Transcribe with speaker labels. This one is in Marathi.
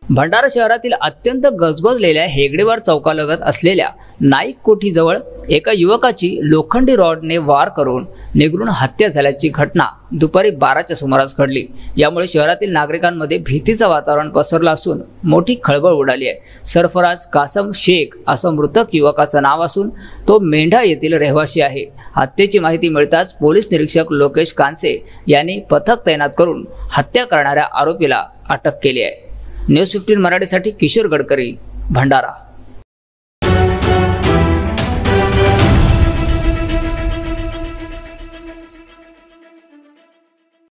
Speaker 1: भंडारा शहरातील अत्यंत गजबजलेल्या हेगडेवार चौकालगत असलेल्या नाईक कोठीजवळ एका युवकाची लोखंडी रॉडने वार करून निगरून हत्या झाल्याची घटना दुपारी 12च्या सुमारास घडली। यामुळे शहरातील नागरिकांमध्ये भीतीचं वातावरण पसरलं असून मोठी खळबळ उडाली आहे। सरफराज कासम शेख असं मृतक युवकाचं नाव असून तो मेंढा येथील रहिवासी आहे। हत्येची माहिती मिळताच पोलीस निरीक्षक लोकेश कांसे यांनी पथक तैनात करून हत्या करणाऱ्या आरोपीला अटक केली आहे। न्यूज 15 मराठीसाठी किशोर गडकरी, भंडारा।